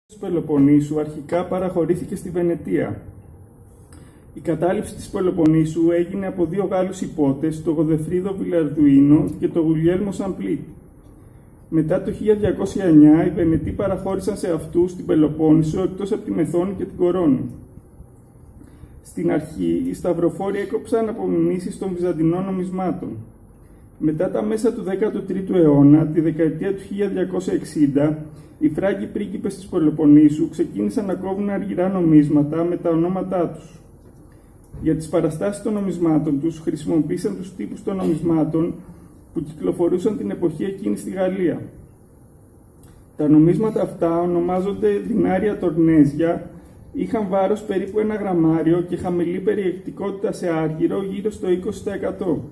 της Πελοποννήσου αρχικά παραχωρήθηκε στη Βενετία. Η κατάληψη της Πελοποννήσου έγινε από δύο Γάλλους υπότες, τον Γοδεφρίδο Βιλαρδουίνο και τον Γουλιέλμο Σαμπλίτ. Μετά το 1209, οι Βενετοί παραχώρησαν σε αυτούς την Πελοπόννησο εκτός από τη Μεθόνη και την Κορώνη. Στην αρχή, οι Σταυροφόροι έκοψαν απομιμήσεις των Βυζαντινών νομισμάτων. Μετά τα μέσα του 13ου αιώνα, τη δεκαετία του 1260, οι Φράγκοι πρίγκιπες της Πελοποννήσου ξεκίνησαν να κόβουν αργυρά νομίσματα με τα ονόματά τους. Για τις παραστάσεις των νομισμάτων τους, χρησιμοποίησαν τους τύπους των νομισμάτων που κυκλοφορούσαν την εποχή εκείνη στη Γαλλία. Τα νομίσματα αυτά ονομάζονται δινάρια τορνέζια, είχαν βάρος περίπου 1 γραμμάριο και χαμηλή περιεκτικότητα σε άργυρο γύρω στο 20%.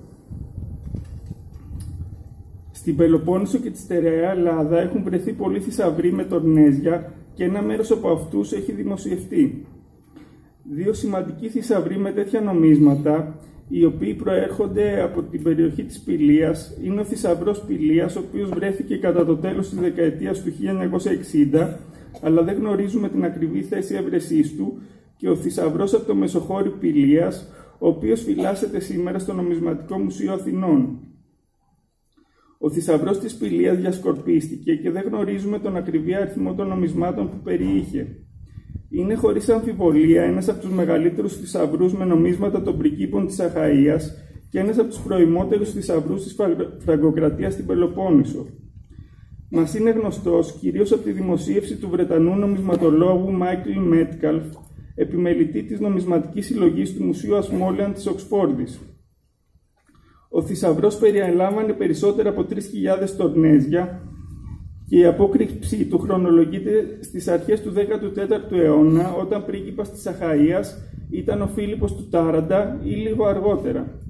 Στην Πελοπόννησο και τη στερεά Ελλάδα έχουν βρεθεί πολλοί θησαυροί με τορνέζια και ένα μέρος από αυτούς έχει δημοσιευτεί. Δύο σημαντικοί θησαυροί με τέτοια νομίσματα, οι οποίοι προέρχονται από την περιοχή της Πηλίας, είναι ο θησαυρός Πηλίας, ο οποίος βρέθηκε κατά το τέλος της δεκαετίας του 1960, αλλά δεν γνωρίζουμε την ακριβή θέση έβρεσής του, και ο θησαυρός από το Μεσοχώρι Πηλίας, ο οποίος φυλάσσεται σήμερα στο Νομισματικό Μουσείο Αθηνών. Ο θησαυρός της Πηλίας διασκορπίστηκε και δεν γνωρίζουμε τον ακριβή αριθμό των νομισμάτων που περιείχε. Είναι χωρίς αμφιβολία ένας από τους μεγαλύτερους θησαυρούς με νομίσματα των πριγκίπων της Αχαΐας και ένας από τους προημότερους θησαυρούς της Φραγκοκρατίας στην Πελοπόννησο. Μας είναι γνωστός κυρίως από τη δημοσίευση του Βρετανού νομισματολόγου Μάικλ Μέτκαλφ, επιμελητή της νομισματικής συλλογής του Μουσείου Ασμόλεαν της Οξφόρδης. Ο θησαυρός περιέλαμβανε περισσότερα από 3.000 τορνέζια και η απόκρυψή του χρονολογείται στις αρχές του 14ου αιώνα, όταν πρίγκιπας της Αχαΐας ήταν ο Φίλιππος του Τάραντα ή λίγο αργότερα.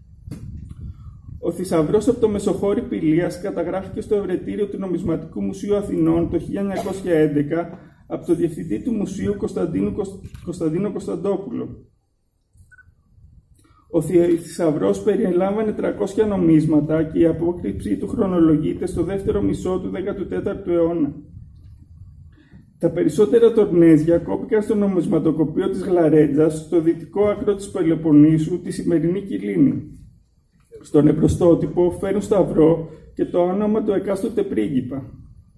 Ο θησαυρός από το Μεσοχώρι Πηλίας καταγράφηκε στο Ευρετήριο του Νομισματικού Μουσείου Αθηνών το 1911 από τον διευθυντή του Μουσείου Κωνσταντίνο Κωνσταντόπουλο. Ο θησαυρός περιέλαμβανε 300 νομίσματα και η απόκρυψή του χρονολογείται στο δεύτερο μισό του 14ου αιώνα. Τα περισσότερα τορνέζια κόπηκαν στο νομισματοκοπείο της Γλαρέτζας, στο δυτικό άκρο της Πελοποννήσου, τη σημερινή Κιλίνη. Στον εμπροστότυπο φέρουν σταυρό και το όνομα του εκάστοτε πρίγκιπα.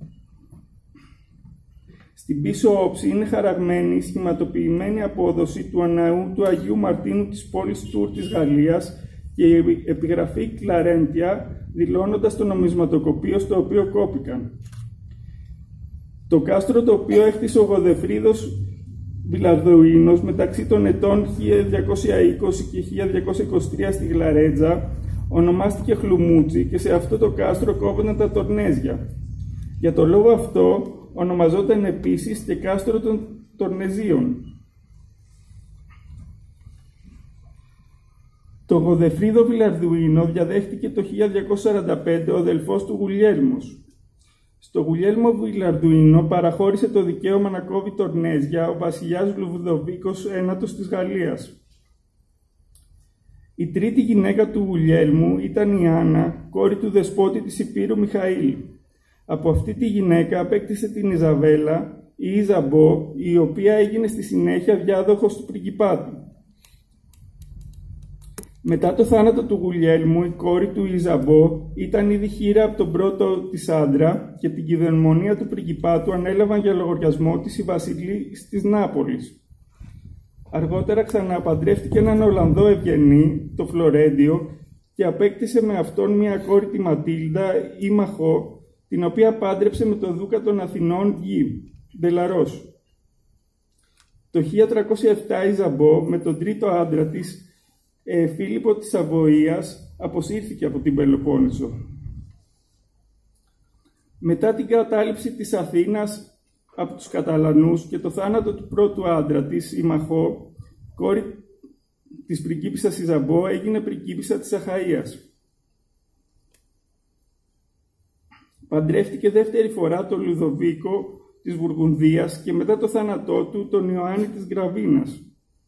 Στην πίσω όψη είναι χαραγμένη η σχηματοποιημένη απόδοση του ναού του Αγίου Μαρτίνου της πόλης Τουρ της Γαλλίας και η επιγραφή Κλαρέντια, δηλώνοντας το νομισματοκοπείο στο οποίο κόπηκαν. Το κάστρο, το οποίο έκτισε ο Γοδεφρίδος Βιλαρδουίνος μεταξύ των ετών 1220 και 1223 στη Γλαρέτζα, ονομάστηκε Χλουμούτσι και σε αυτό το κάστρο κόπηκαν τα τορνέζια. Για το λόγο αυτό ονομαζόταν επίσης και κάστρο των Τορνεζίων. Το Γοδεφρίδο Βιλαρδουίνο διαδέχτηκε το 1245 ο αδελφός του Γουλιέλμος. Στο Γουλιέλμο Βιλαρδουίνο παραχώρησε το δικαίωμα να κόβει τορνέζια ο βασιλιάς Λουδοβίκος I της Γαλλίας. Η τρίτη γυναίκα του Γουλιέλμου ήταν η Άννα, κόρη του δεσπότη της Υπήρου Μιχαήλ. Από αυτή τη γυναίκα απέκτησε την Ιζαβέλα ή Ιζαμπό, η οποία έγινε στη συνέχεια διάδοχος του πριγκιπάτου. Μετά το θάνατο του Γουλιέλμου, η κόρη του Ιζαμπό ήταν ήδη χείρα από τον πρώτο της άντρα και την κυδαιμονία του πριγκιπάτου ανέλαβαν για λογαριασμό της οι βασιλείς της Νάπολης. Αργότερα ξαναπαντρεύτηκε έναν Ολλανδό ευγενή, το Φλωρέντιο, και απέκτησε με αυτόν μια κόρη, τη Ματίλντα ή Μαχό, την οποία πάντρεψε με τον Δούκα των Αθηνών Γκί, Μπελαρός. Το 1307 η Ιζαμπό με τον τρίτο άντρα της, Φίλιππο της Σαβοΐας, αποσύρθηκε από την Πελοπόννησο. Μετά την κατάληψη της Αθήνας από τους Καταλανούς και το θάνατο του πρώτου άντρα της, η Μαχό, κόρη της πριγκίπισσας Ιζαμπό, έγινε πριγκίπισσα της Αχαΐας. Παντρεύτηκε δεύτερη φορά τον Λουδοβίκο της Βουργουνδίας και μετά το θάνατό του τον Ιωάννη της Γκραβίνας.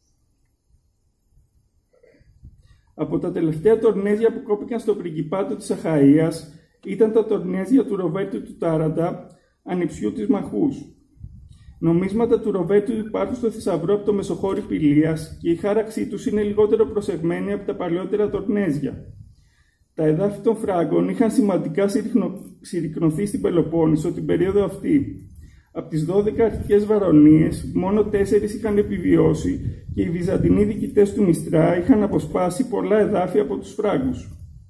Από τα τελευταία τορνέζια που κόπηκαν στο πριγκιπάτο της Αχαΐας ήταν τα τορνέζια του Ροβέρτου του Τάραντα, ανιψιού της Μαχούς. Νομίσματα του Ροβέρτου υπάρχουν στο θησαυρό από το Μεσοχώρι Πηλίας και η χάραξή τους είναι λιγότερο προσεγμένη από τα παλαιότερα τορνέζια. Τα εδάφη των Φράγκων είχαν σημαντικά συρρικνωθεί στην Πελοπόννησο την περίοδο αυτή. Από τις 12 αρχικές βαρονίες, μόνο 4 είχαν επιβιώσει και οι Βυζαντινοί διοικητές του Μιστρά είχαν αποσπάσει πολλά εδάφη από τους Φράγκους.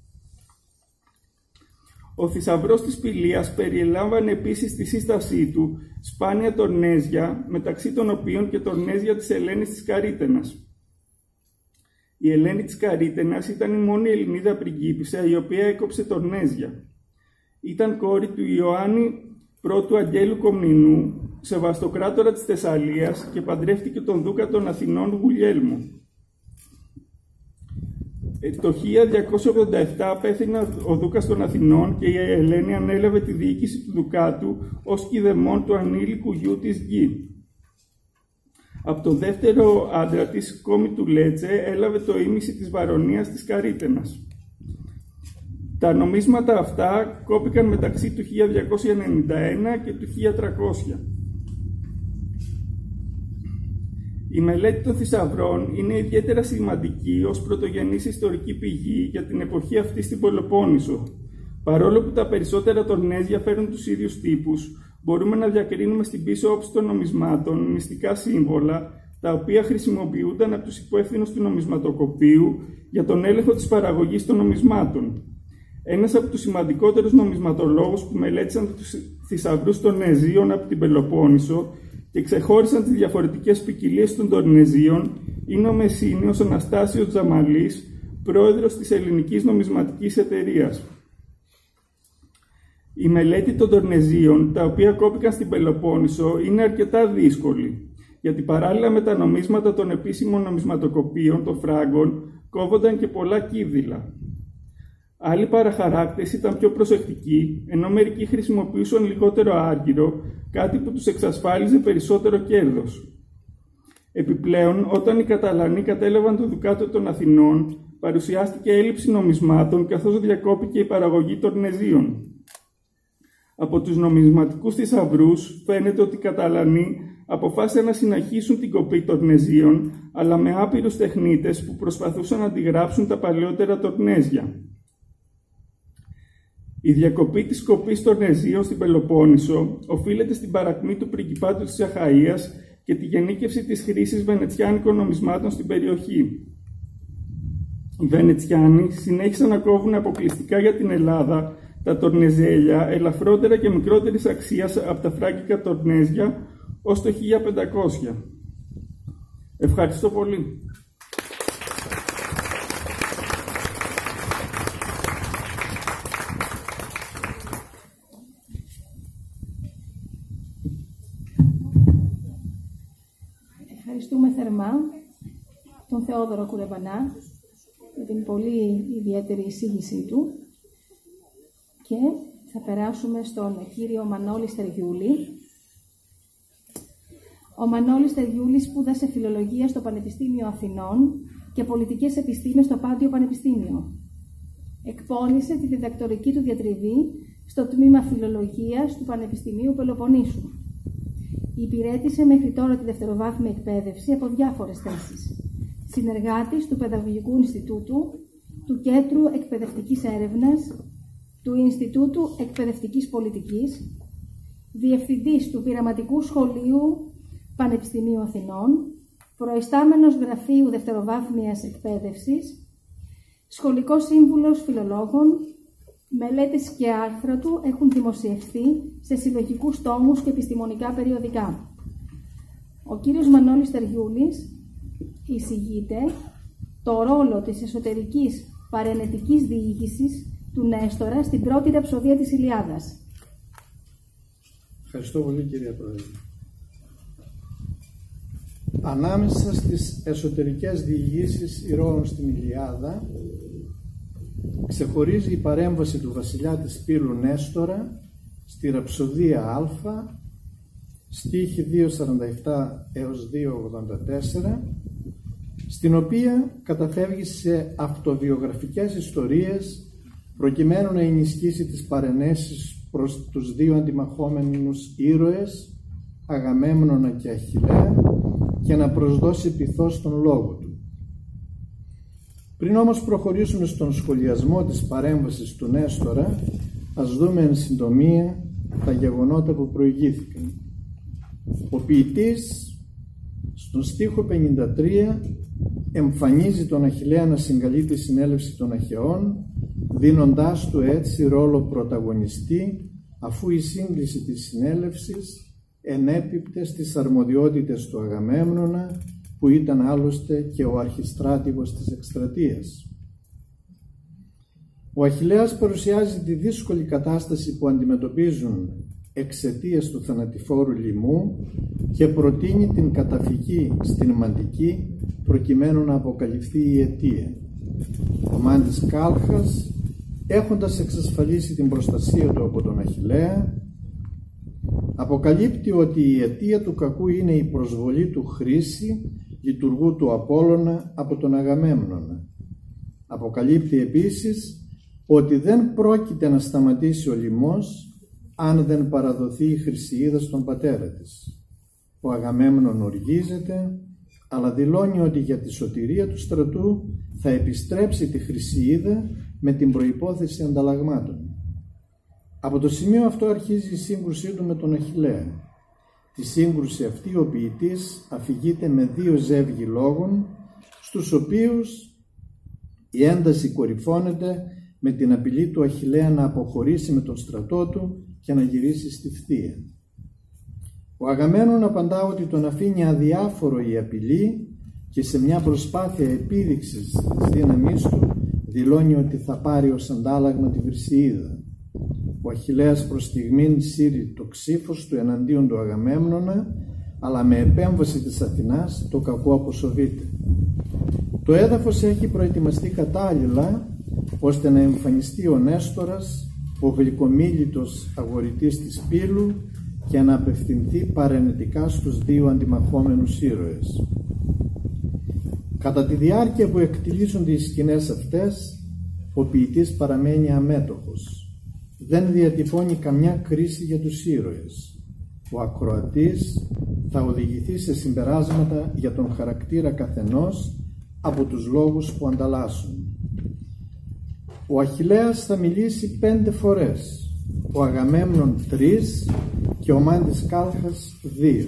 Ο θησαυρός της Πηλίας περιελάμβανε επίσης στη σύστασή του σπάνια τορνέζια, μεταξύ των οποίων και τορνέζια της Ελένης της Καρίτενας. Η Ελένη της Καρίτενας ήταν η μόνη Ελληνίδα πριγκίπισσα η οποία έκοψε τορνέζια. Ήταν κόρη του Ιωάννη πρώτου Αγγέλου Κομνηνού, σεβαστοκράτορα της Θεσσαλίας και παντρεύτηκε τον Δούκα των Αθηνών Γουλιέλμο. Το 1287 πέθανε ο Δούκας των Αθηνών και η Ελένη ανέλαβε τη διοίκηση του Δουκάτου ως κηδεμόν του ανήλικου γιού της Γη. Από το δεύτερο άντρα της, κόμη του Λέτσε, έλαβε το ήμιση της βαρονίας της Καρίτενας. Τα νομίσματα αυτά κόπηκαν μεταξύ του 1291 και του 1300. Η μελέτη των θησαυρών είναι ιδιαίτερα σημαντική ως πρωτογενής ιστορική πηγή για την εποχή αυτή στην Πελοπόννησο. Παρόλο που τα περισσότερα τορνέζια φέρουν τους ίδιους τύπους, μπορούμε να διακρίνουμε στην πίσω όψη των νομισμάτων μυστικά σύμβολα, τα οποία χρησιμοποιούνταν από τους υπεύθυνους του νομισματοκοπείου για τον έλεγχο της παραγωγής των νομισμάτων. Ένας από τους σημαντικότερους νομισματολόγους που μελέτησαν τους θησαυρούς τορνεζίων από την Πελοπόννησο και ξεχώρισαν τις διαφορετικές ποικιλίες των τορνεζίων είναι ο Μεσσήνιος Αναστάσιος Τζαμαλής, πρόεδρος της Ελληνικής Νομισματικής Εταιρείας. Η μελέτη των τορνεζίων, τα οποία κόπηκαν στην Πελοπόννησο, είναι αρκετά δύσκολη, γιατί παράλληλα με τα νομίσματα των επίσημων νομισματοκοπείων των Φράγκων κόβονταν και πολλά κύβδηλα. Άλλοι παραχαράκτες ήταν πιο προσεκτικοί, ενώ μερικοί χρησιμοποιούσαν λιγότερο άργυρο, κάτι που τους εξασφάλιζε περισσότερο κέρδος. Επιπλέον, όταν οι Καταλανοί κατέλαβαν το Δουκάτο των Αθηνών, παρουσιάστηκε έλλειψη νομισμάτων, καθώς διακόπηκε η παραγωγή τορνεζίων. Από τους νομισματικούς θησαυρούς φαίνεται ότι οι Καταλανοί αποφάσισαν να συνεχίσουν την κοπή τορνεζίων, αλλά με άπειρους τεχνίτες που προσπαθούσαν να αντιγράψουν τα παλαιότερα τορνέζια. Η διακοπή της κοπής τορνεζίων στην Πελοπόννησο οφείλεται στην παρακμή του πριγκιπάτου της Αχαΐας και τη γενίκευση της χρήσης βενετσιάνικων νομισμάτων στην περιοχή. Οι Βενετσιάνοι συνέχισαν να κόβουν αποκλειστικά για την Ελλάδα τα τορνεζέλια ελαφρότερα και μικρότερης αξίας από τα φράγκικα τορνέζια ως το 1500. Ευχαριστώ πολύ. Ευχαριστούμε θερμά τον Θεόδωρο Κουρεβανά για την πολύ ιδιαίτερη εισήγησή του και θα περάσουμε στον κύριο Μανώλη Στεριούλη. Ο Μανώλης Στεριούλης σπούδασε φιλολογία στο Πανεπιστήμιο Αθηνών και πολιτικές επιστήμες στο Πάντιο Πανεπιστήμιο. Εκπώνησε τη διδακτορική του διατριβή στο τμήμα φιλολογίας του Πανεπιστημίου Πελοποννήσου. Υπηρέτησε μέχρι τώρα τη δευτεροβάθμια εκπαίδευση από διάφορες θέσεις. Συνεργάτης του Παιδαγωγικού Ινστιτούτου, του Κέντρου Εκπαιδευτικής Έρευνας, του Ινστιτούτου Εκπαιδευτικής Πολιτικής, Διευθυντής του Πειραματικού Σχολείου Πανεπιστημίου Αθηνών, Προϊστάμενος Γραφείου Δευτεροβάθμιας Εκπαίδευσης, Σχολικός Σύμβουλος Φιλολόγων. Μελέτες και άρθρα του έχουν δημοσιευθεί σε συλλογικούς τόμους και επιστημονικά περιοδικά. Ο κύριος Μανώλης Στεριούλης εισηγείται το ρόλο της εσωτερικής παρενετικής διοίκησης του Νέστορα στην πρώτη ραψοδία της Ηλιάδας. Ευχαριστώ πολύ, κυρία Πρόεδρε. Ανάμεσα στις εσωτερικές διηγήσεις ηρώων στην Ηλιάδα ξεχωρίζει η παρέμβαση του βασιλιά της Σπύλου Νέστορα στη ραψοδία Α, στίχη 2.47 έως 2.84, στην οποία καταφεύγει σε αυτοβιογραφικές ιστορίες προκειμένου να ενισχύσει τις παρενέσεις προς τους δύο αντιμαχόμενους ήρωες, Αγαμέμνονα και Αχιλλέα και να προσδώσει πειθός τον λόγο του. Πριν όμως προχωρήσουμε στον σχολιασμό της παρέμβασης του Νέστορα, ας δούμε εν συντομία τα γεγονότα που προηγήθηκαν. Ο ποιητής στον στίχο 53 εμφανίζει τον Αχιλλέα να συγκαλεί τη συνέλευση των Αχαιών, δίνοντάς του έτσι ρόλο πρωταγωνιστή, αφού η σύγκληση της συνέλευσης ενέπιπτε στις αρμοδιότητες του Αγαμέμνονα, που ήταν άλλωστε και ο αρχιστράτηγος της εκστρατείας. Ο Αχιλλέας παρουσιάζει τη δύσκολη κατάσταση που αντιμετωπίζουν εξαιτίας του θανατηφόρου λοιμού και προτείνει την καταφυγή στην Μαντική προκειμένου να αποκαλυφθεί η αιτία. Ο Μάντης Κάλχας, έχοντας εξασφαλίσει την προστασία του από τον Αχιλλέα, αποκαλύπτει ότι η αιτία του κακού είναι η προσβολή του Χρήση, λειτουργού του Απόλλωνα, από τον Αγαμέμνονα. Αποκαλύπτει επίσης ότι δεν πρόκειται να σταματήσει ο λοιμός αν δεν παραδοθεί η Χρυσιίδα στον πατέρα της. Ο Αγαμέμνων οργίζεται, αλλά δηλώνει ότι για τη σωτηρία του στρατού θα επιστρέψει τη Χρυσιίδα με την προϋπόθεση ανταλλαγμάτων. Από το σημείο αυτό αρχίζει η σύγκρουσή του με τον Αχιλλέα. Τη σύγκρουση αυτή ο ποιητής αφηγείται με δύο ζεύγη λόγων, στους οποίους η ένταση κορυφώνεται με την απειλή του Αχιλλέα να αποχωρήσει με τον στρατό του και να γυρίσει στη Φθία. Ο Αγαμέμνων απαντά ότι τον αφήνει αδιάφορο η απειλή και σε μια προσπάθεια επίδειξης της δύναμής του δηλώνει ότι θα πάρει ως αντάλλαγμα τη Βρυσιίδα. Ο Αχιλλέας προς στιγμήν σύρει το ξύφος του εναντίον του Αγαμέμνονα, αλλά με επέμβαση της Αθηνάς το κακό αποσοβείται. Το έδαφος έχει προετοιμαστεί κατάλληλα ώστε να εμφανιστεί ο Νέστορας, ο γλυκομίλητος αγορητής της Πύλου, και να απευθυνθεί παρενετικά στους δύο αντιμαχόμενους ήρωες. Κατά τη διάρκεια που εκτιλίζονται οι σκηνές αυτές, ο ποιητής παραμένει αμέτωχος. Δεν διατυπώνει καμιά κρίση για τους ήρωες. Ο ακροατής θα οδηγηθεί σε συμπεράσματα για τον χαρακτήρα καθενός από τους λόγους που ανταλλάσσουν. Ο Αχιλλέας θα μιλήσει 5 φορές, ο Αγαμέμνων 3 και ο Μάντης Κάλχας 2.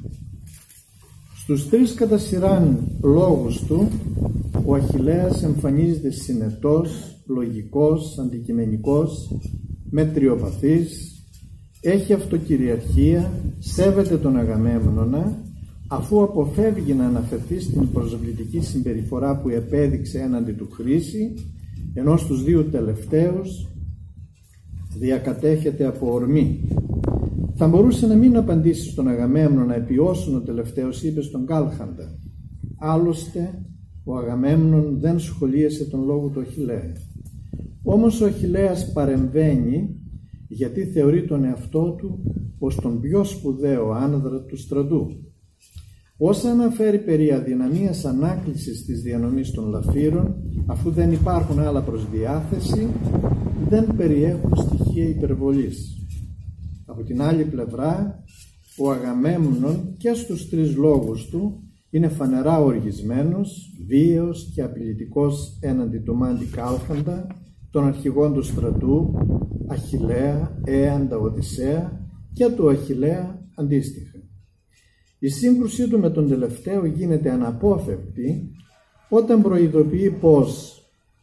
Στους 3 κατά σειράν λόγους του, ο Αχιλλέας εμφανίζεται συνετός, λογικός, αντικειμενικός, μετριοπαθής, έχει αυτοκυριαρχία, σέβεται τον Αγαμέμνονα, αφού αποφεύγει να αναφερθεί στην προσβλητική συμπεριφορά που επέδειξε έναντι του Χρήση, ενώ στους 2 τελευταίους διακατέχεται από ορμή. Θα μπορούσε να μην απαντήσει στον Αγαμέμνονα επί όσων ο τελευταίος είπε στον Κάλχαντα. Άλλωστε ο Αγαμέμνων δεν σχολίασε τον λόγο του Αχιλλέα. Όμως ο Αχιλλέας παρεμβαίνει γιατί θεωρεί τον εαυτό του ως τον πιο σπουδαίο άνδρα του στρατού. Όσα αναφέρει περί αδυναμίας ανάκλησης της διανομής των λαφύρων, αφού δεν υπάρχουν άλλα προς διάθεση, δεν περιέχουν στοιχεία υπερβολής. Από την άλλη πλευρά, ο Αγαμέμνων και στους 3 λόγους του είναι φανερά οργισμένος, βίαιος και απειλητικός έναντι του Μάντη Κάλχαντα, των αρχηγών του στρατού, Αχιλλέα, Έαντα, Οδυσσέα και του Αχιλλέα αντίστοιχα. Η σύγκρουσή του με τον τελευταίο γίνεται αναπόφευκτη όταν προειδοποιεί πως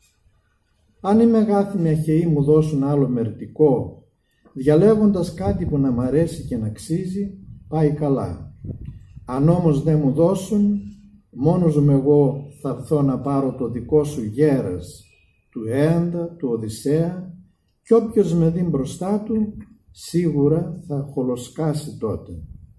αν οι μεγάθυμοι Αχαιοί μου δώσουν άλλο μερτικό, διαλέγοντας κάτι που να μ' αρέσει και να αξίζει, πάει καλά. Αν όμως δεν μου δώσουν, μόνος μου εγώ θα έρθω να πάρω το δικό σου γέρας, του Έαντα, του Οδυσσέα, και όποιος με δει μπροστά του, σίγουρα θα χολοσκάσει τότε.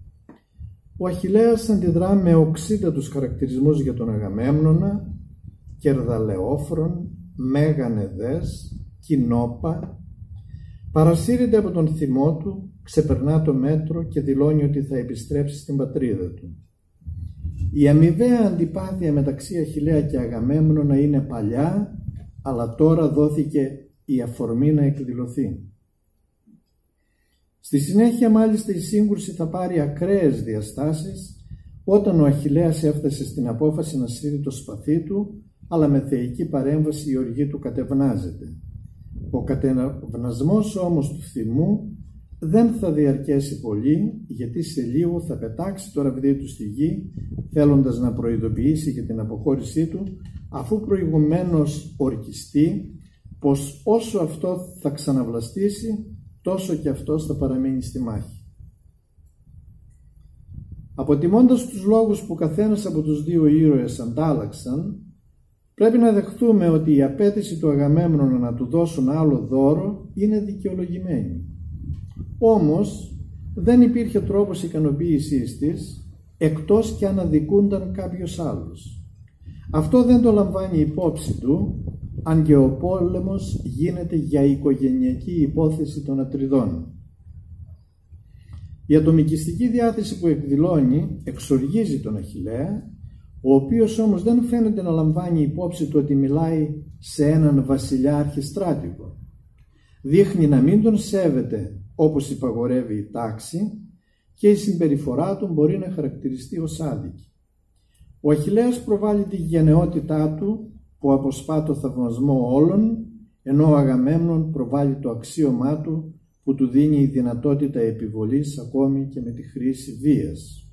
Ο Αχιλλέας αντιδρά με οξύτατους χαρακτηρισμούς για τον Αγαμέμνονα, κερδαλεόφρον, μέγανεδές, κοινόπα, παρασύρεται από τον θυμό του, ξεπερνά το μέτρο και δηλώνει ότι θα επιστρέψει στην πατρίδα του. Η αμοιβαία αντιπάθεια μεταξύ Αχιλλέα και Αγαμέμνονα είναι παλιά, αλλά τώρα δόθηκε η αφορμή να εκδηλωθεί. Στη συνέχεια μάλιστα η σύγκρουση θα πάρει ακραίες διαστάσεις όταν ο Αχιλλέας έφτασε στην απόφαση να σύρει το σπαθί του, αλλά με θεϊκή παρέμβαση η οργή του κατευνάζεται. Ο κατευνασμός όμως του θυμού δεν θα διαρκέσει πολύ, γιατί σε λίγο θα πετάξει το ραβδί του στη γη, θέλοντας να προειδοποιήσει για την αποχώρησή του, αφού προηγουμένως ορκιστεί πως όσο αυτό θα ξαναβλαστήσει, τόσο και αυτός θα παραμείνει στη μάχη. Αποτιμώντας τους λόγους που καθένας από τους δύο ήρωες αντάλλαξαν, πρέπει να δεχτούμε ότι η απέτηση του Αγαμέμνονα να του δώσουν άλλο δώρο είναι δικαιολογημένη. Όμως δεν υπήρχε τρόπος ικανοποίησής της, εκτός και αν αδικούνταν κάποιος άλλος. Αυτό δεν το λαμβάνει υπόψη του, αν και ο πόλεμος γίνεται για οικογενειακή υπόθεση των Ατριδών. Η ατομικιστική διάθεση που εκδηλώνει εξοργίζει τον Αχιλλέα, ο οποίος όμως δεν φαίνεται να λαμβάνει υπόψη του ότι μιλάει σε έναν βασιλιά αρχιστράτηγο. Δείχνει να μην τον σέβεται όπως υπαγορεύει η τάξη και η συμπεριφορά του μπορεί να χαρακτηριστεί ως άδικη. Ο Αχιλλέας προβάλλει τη γενναιότητά του που αποσπά το θαυμασμό όλων, ενώ ο Αγαμέμνων προβάλλει το αξίωμά του που του δίνει η δυνατότητα επιβολής ακόμη και με τη χρήση βίας.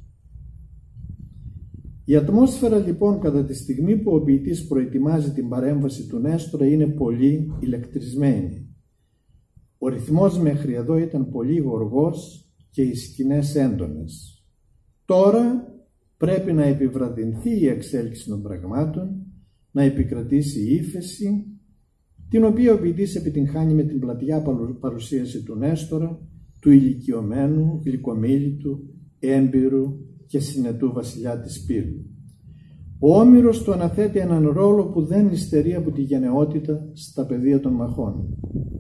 Η ατμόσφαιρα λοιπόν κατά τη στιγμή που ο ποιητής προετοιμάζει την παρέμβαση του Νέστορα είναι πολύ ηλεκτρισμένη. Ο ρυθμός μέχρι εδώ ήταν πολύ γοργός και οι σκηνές έντονες. Τώρα πρέπει να επιβραδυνθεί η εξέλιξη των πραγμάτων, να επικρατήσει η ύφεση, την οποία ο ποιητής επιτυγχάνει με την πλατιά παρουσίαση του Νέστορα, του ηλικιωμένου, γλυκομίλητου, έμπειρου και συνετού βασιλιά της Πύλου. Ο Όμηρος του αναθέτει έναν ρόλο που δεν υστερεί από τη γενναιότητα στα πεδία των μαχών.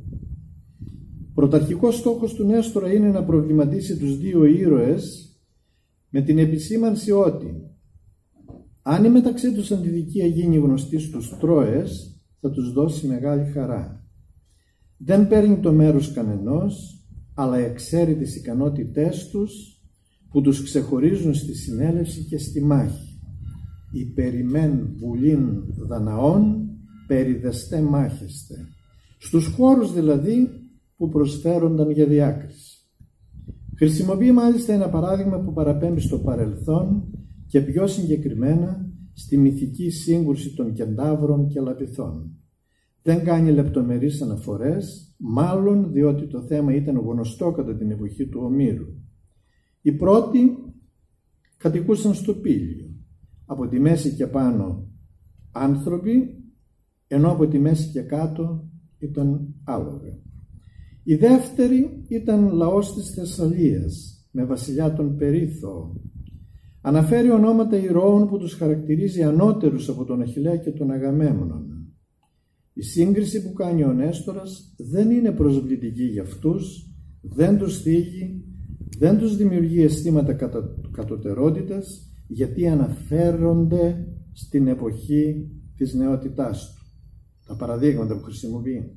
Πρωταρχικός στόχος του Νέστορα είναι να προβληματίσει τους δύο ήρωες με την επισήμανση ότι αν η μεταξύ τους αντιδικία γίνει γνωστή στους Τρώες, θα τους δώσει μεγάλη χαρά. Δεν παίρνει το μέρος κανενός, αλλά εξέρει τις ικανότητές τους που τους ξεχωρίζουν στη συνέλευση και στη μάχη. Υπερημέν βουλήν δαναών, περιδεστέ μάχεστε. Στους χώρους δηλαδή που προσφέρονταν για διάκριση. Χρησιμοποιεί μάλιστα ένα παράδειγμα που παραπέμπει στο παρελθόν και πιο συγκεκριμένα στη μυθική σύγκρουση των κεντάβρων και λαπιθών. Δεν κάνει λεπτομερείς αναφορές, μάλλον διότι το θέμα ήταν γνωστό κατά την εποχή του Ομήρου. Οι πρώτοι κατοικούσαν στο Πήλιο. Από τη μέση και πάνω άνθρωποι, ενώ από τη μέση και κάτω ήταν άλογα. Οι δεύτεροι ήταν λαός της Θεσσαλίας, με βασιλιά τον Περίθωο. Αναφέρει ονόματα ηρώων που τους χαρακτηρίζει ανώτερους από τον Αχιλλέα και τον Αγαμέμνονα. Η σύγκριση που κάνει ο Νέστορας δεν είναι προσβλητική για αυτούς, δεν τους θίγει, δεν τους δημιουργεί αισθήματα κατωτερότητας, γιατί αναφέρονται στην εποχή της νεότητάς του. Τα παραδείγματα που χρησιμοποιεί.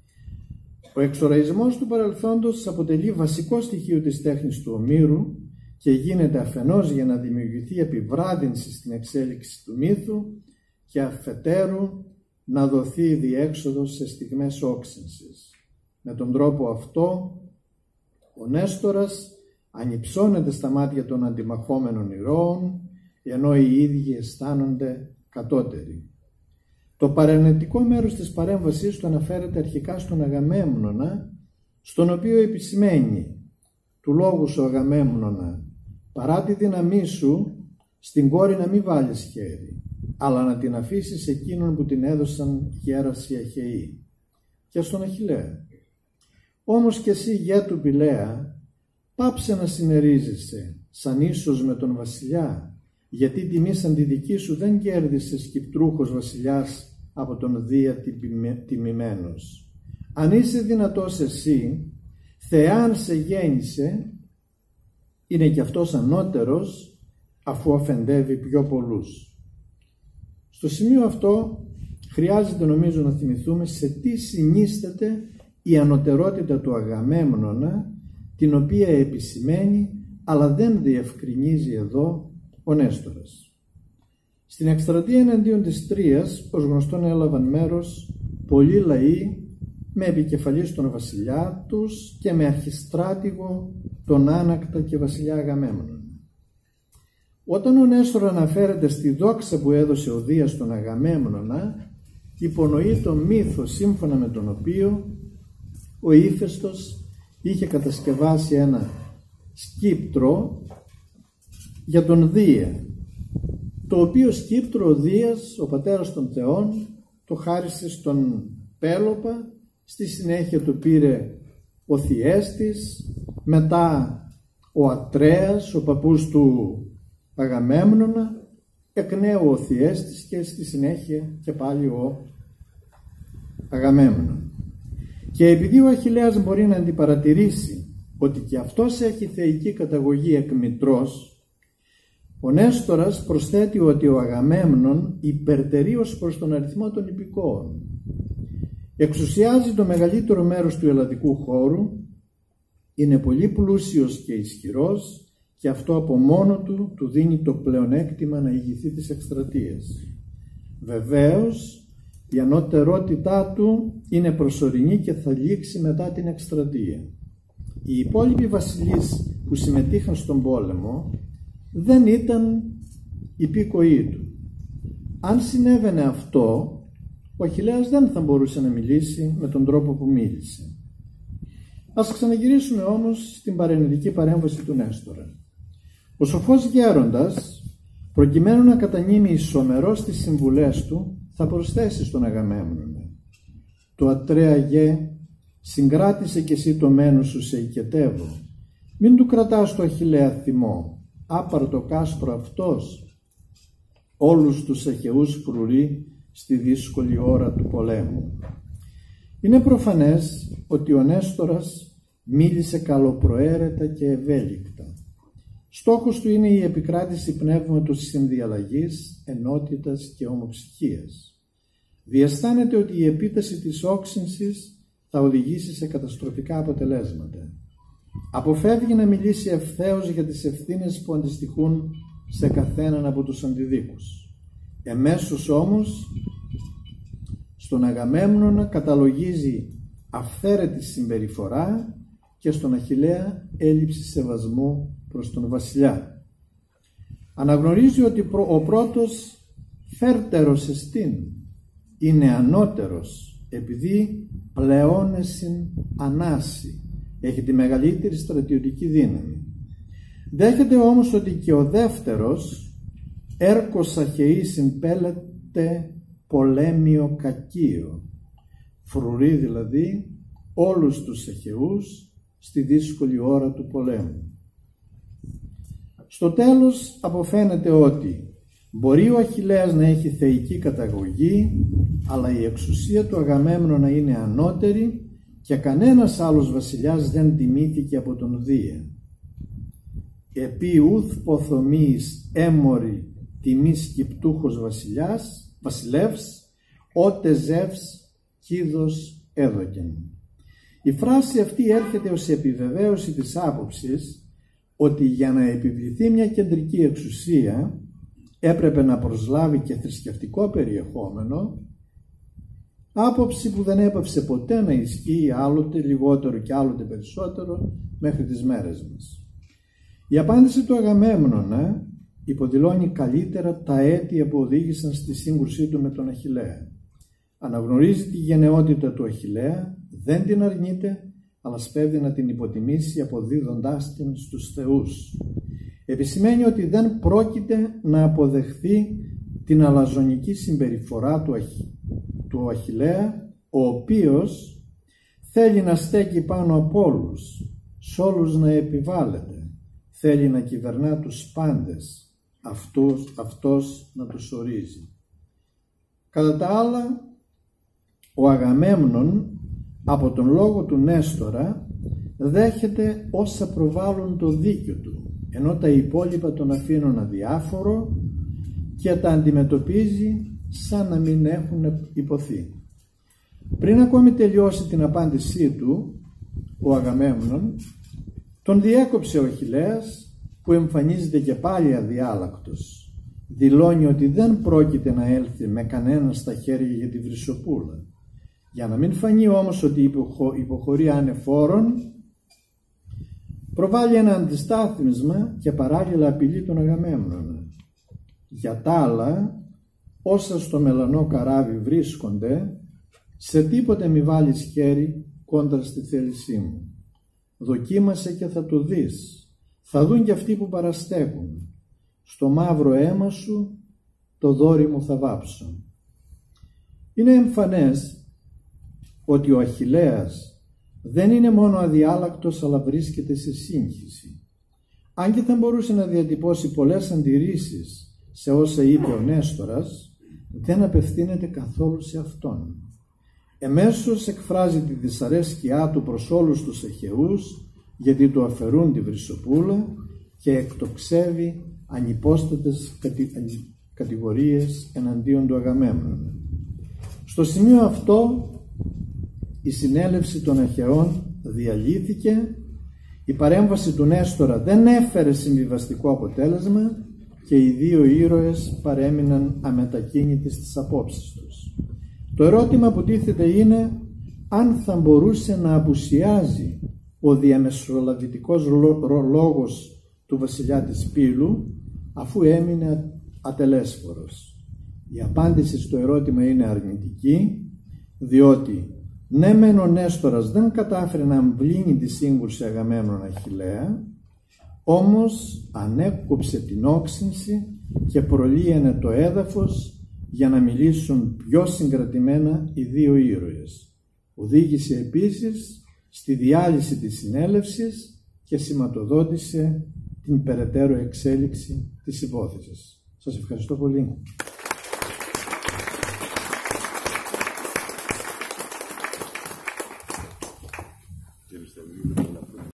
Ο εξοραϊσμός του παρελθόντος αποτελεί βασικό στοιχείο της τέχνης του Ομήρου και γίνεται αφενός για να δημιουργηθεί επιβράδυνση στην εξέλιξη του μύθου και αφετέρου να δοθεί διέξοδος σε στιγμές όξυνσης. Με τον τρόπο αυτό ο Νέστορας ανυψώνεται στα μάτια των αντιμαχόμενων ηρώων, ενώ οι ίδιοι αισθάνονται κατώτεροι. Το παρενετικό μέρος της παρέμβασής του αναφέρεται αρχικά στον Αγαμέμνονα, στον οποίο επισημαίνει «Του λόγου σου Αγαμέμνονα, παρά τη δύναμή σου, στην κόρη να μην βάλεις χέρι, αλλά να την αφήσεις εκείνον που την έδωσαν γέρας οι Αχαιοί». Και στον Αχιλλέα «Όμως κι εσύ γέ του Πηλαία, πάψε να συνερίζεσαι σαν ίσως με τον βασιλιά, γιατί τιμή σαν τη δική σου δεν κέρδισες Κυπτρούχος βασιλιάς από τον Δία τιμημένος. Αν είσαι δυνατός εσύ, Θεάν σε γέννησε, είναι κι αυτός ανώτερος, αφού αφεντεύει πιο πολλούς». Στο σημείο αυτό χρειάζεται νομίζω να θυμηθούμε σε τι συνίσταται η ανωτερότητα του Αγαμέμνονα, την οποία επισημαίνει αλλά δεν διευκρινίζει εδώ ο Νέστορας. Στην εκστρατεία εναντίον της Τρίας, ως γνωστόν, έλαβαν μέρος πολλοί λαοί με επικεφαλής τον βασιλιά τους και με αρχιστράτηγο τον Άνακτα και βασιλιά Αγαμέμνον. Όταν ο Νέστορ αναφέρεται στη δόξα που έδωσε ο Δίας στον Αγαμέμνονα, υπονοεί το μύθο σύμφωνα με τον οποίο ο Ήφαιστος είχε κατασκευάσει ένα σκύπτρο για τον Δία, το οποίο σκύπτρο ο Δίας, ο πατέρας των θεών, το χάρισε στον Πέλοπα, στη συνέχεια το πήρε ο Θιέστης, μετά ο Ατρέας, ο παππούς του Αγαμέμνονα, εκ νέου ο Θιέστης και στη συνέχεια και πάλι ο Αγαμέμνον. Και επειδή ο Αχιλλέας μπορεί να αντιπαρατηρήσει ότι και αυτός έχει θεϊκή καταγωγή εκ μητρός, ο Νέστορας προσθέτει ότι ο Αγαμέμνον υπερτερεί ως προς τον αριθμό των υπηκόων. Εξουσιάζει το μεγαλύτερο μέρος του ελλαδικού χώρου, είναι πολύ πλούσιος και ισχυρός και αυτό από μόνο του δίνει το πλεονέκτημα να ηγηθεί της εκστρατείας. Βεβαίως, η ανωτερότητά του είναι προσωρινή και θα λήξει μετά την εκστρατεία. Οι υπόλοιποι βασιλείς που συμμετείχαν στον πόλεμο δεν ήταν υπήκοοι του. Αν συνέβαινε αυτό, ο Αχιλλέας δεν θα μπορούσε να μιλήσει με τον τρόπο που μίλησε. Ας ξαναγυρίσουμε όμως στην παρενετική παρέμβαση του Νέστορα. Ο σοφός γέροντας, προκειμένου να κατανείμει ισομερώς τις συμβουλές του, θα προσθέσει στον Αγαμέμνονα: «Το Ατρέα γε, συγκράτησε κι εσύ το μένος σου σε οικετεύω. Μην του κρατάς το Αχιλλέα θυμό, άπαρτο κάστρο αυτός, όλους τους αχαιούς φρουρεί στη δύσκολη ώρα του πολέμου». Είναι προφανές ότι ο Νέστορας μίλησε καλοπροαίρετα και ευέλικτα. Στόχος του είναι η επικράτηση πνεύματος συνδιαλλαγής, ενότητας και ομοψυχίας. Διαισθάνεται ότι η επίταση της όξυνσης θα οδηγήσει σε καταστροφικά αποτελέσματα. Αποφεύγει να μιλήσει ευθέως για τις ευθύνες που αντιστοιχούν σε καθέναν από τους αντιδίκους. Εμέσως όμως στον Αγαμέμνονα καταλογίζει αυθαίρετη συμπεριφορά και στον Αχιλλέα έλλειψη σεβασμού προς τον βασιλιά. Αναγνωρίζει ότι ο πρώτος φέρτερος εστίν, είναι ανώτερος επειδή πλεόνεσιν ανάση, έχει τη μεγαλύτερη στρατιωτική δύναμη. Δέχεται όμως ότι και ο δεύτερος έρκος αχαιήσιν πέλεται πολέμιο κακείο, φρουρεί δηλαδή όλους τους αχαιούς στη δύσκολη ώρα του πολέμου. Στο τέλος αποφαίνεται ότι μπορεί ο Αχιλλέας να έχει θεϊκή καταγωγή, αλλά η εξουσία του Αγαμέμνονα είναι ανώτερη και κανένας άλλος βασιλιάς δεν τιμήθηκε από τον Δία. Επί ουθ ποθομείς έμορι τιμής κυπτούχος βασιλεύς, ότε Ζεύς κίδος έδωκεν. Η φράση αυτή έρχεται ως επιβεβαίωση της άποψης ότι για να επιβληθεί μια κεντρική εξουσία έπρεπε να προσλάβει και θρησκευτικό περιεχόμενο, άποψη που δεν έπαυσε ποτέ να ισχύει άλλοτε λιγότερο και άλλοτε περισσότερο μέχρι τις μέρες μας. Η απάντηση του Αγαμέμνονα υποδηλώνει καλύτερα τα αίτια που οδήγησαν στη σύγκρουσή του με τον Αχιλλέα. Αναγνωρίζει τη γενναιότητα του Αχιλλέα, δεν την αρνείται, αλλά σπέβδει να την υποτιμήσει αποδίδοντάς την στους θεούς. Επισημαίνει ότι δεν πρόκειται να αποδεχθεί την αλαζονική συμπεριφορά του Αχιλλέα, ο οποίος θέλει να στέκει πάνω από όλους, σ' όλους να επιβάλλεται, θέλει να κυβερνά τους πάντες, αυτός να τους ορίζει. Κατά τα άλλα, ο Αγαμέμνον από τον λόγο του Νέστορα δέχεται όσα προβάλλουν το δίκιο του, ενώ τα υπόλοιπα τον αφήνουν αδιάφορο και τα αντιμετωπίζει σαν να μην έχουν υποθεί. Πριν ακόμη τελειώσει την απάντησή του, ο Αγαμέμνον Τον διέκοψε ο Αχιλλέας, που εμφανίζεται και πάλι αδιάλακτος. Δηλώνει ότι δεν πρόκειται να έλθει με κανένα στα χέρια για τη Βρυσοπούλα. Για να μην φανεί όμως ότι υποχωρεί ανεφόρον, προβάλλει ένα αντιστάθμισμα και παράλληλα απειλεί τον Αγαμέμνονα. Για τ' άλλα, όσα στο μελανό καράβι βρίσκονται, σε τίποτε μη βάλεις χέρι κόντρα στη θέλησή μου. Δοκίμασε και θα το δεις. Θα δουν και αυτοί που παραστέκουν. Στο μαύρο αίμα σου το δόρυ μου θα βάψω. Είναι εμφανές ότι ο Αχιλλέας δεν είναι μόνο αδιάλακτος, αλλά βρίσκεται σε σύγχυση. Αν και θα μπορούσε να διατυπώσει πολλές αντιρρήσεις σε όσα είπε ο Νέστορας, δεν απευθύνεται καθόλου σε αυτόν. Εμέσως εκφράζει τη δυσαρέσκειά του προς όλους τους Αχαιούς, γιατί του αφαιρούν τη Βρυσοπούλα, και εκτοξεύει ανυπόστατες κατηγορίες εναντίον του Αγαμέμνονα. Στο σημείο αυτό η συνέλευση των Αχαιών διαλύθηκε, η παρέμβαση του Νέστορα δεν έφερε συμβιβαστικό αποτέλεσμα και οι δύο ήρωες παρέμειναν αμετακίνητοι στις απόψεις τους. Το ερώτημα που τίθεται είναι αν θα μπορούσε να απουσιάζει ο διαμεσολαβητικός λόγος του βασιλιά της Πύλου, αφού έμεινε ατελέσφορος. Η απάντηση στο ερώτημα είναι αρνητική, διότι ναι μεν ο Νέστορας δεν κατάφερε να αμβλύνει τη σύγκρουση Αγαμέμνων Αχιλλέα, όμως ανέκοψε την όξυνση και προλύαινε το έδαφος για να μιλήσουν πιο συγκρατημένα οι δύο ήρωες. Οδήγησε επίσης στη διάλυση της συνέλευσης και σηματοδότησε την περαιτέρω εξέλιξη της υπόθεσης. Σας ευχαριστώ πολύ.